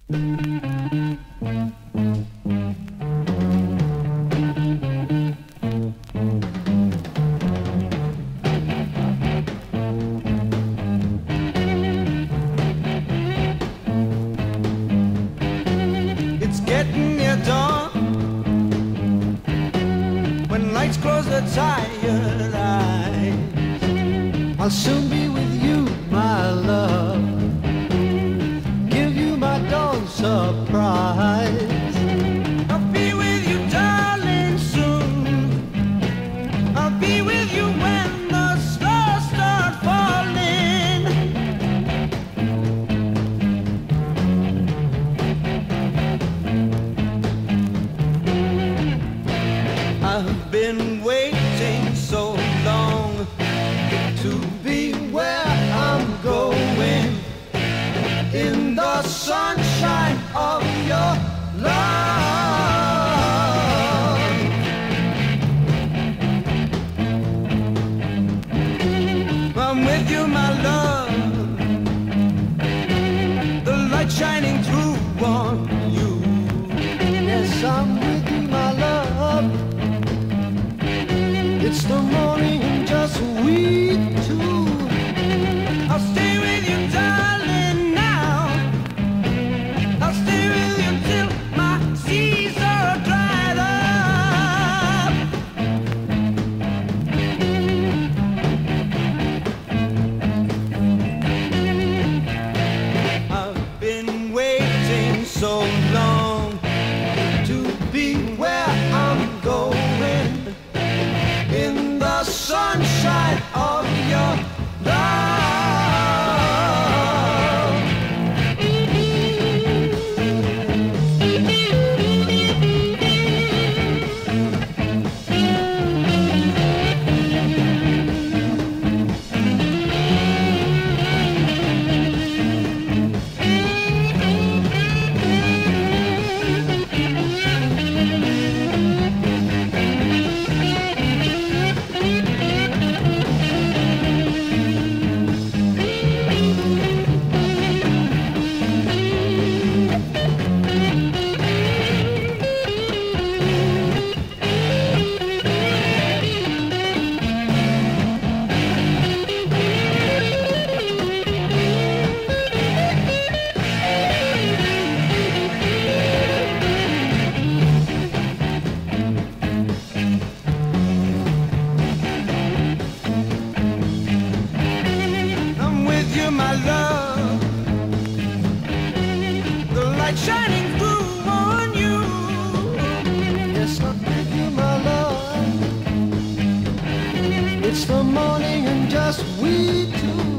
It's getting near dawn. When lights close the tired eyes, I'll soon be with you, my love. Give you my dawn surprise. I'll be with you, darling, soon. I'll be with you when the stars start falling. I've been waiting so long to be where I'm going, in the sunshine of your love. I'm with you, my love, the light shining through on you. Yes, I'm with you, my love. It's the morning and just we two. I'll stay with you, darling, now. I'll stay with you till my seas are dried up. I've been waiting so long to be where I'm going, in the sunshine of your love. My love, the light shining through on you. Yes, I'm with you, my love. It's the morning and just we two.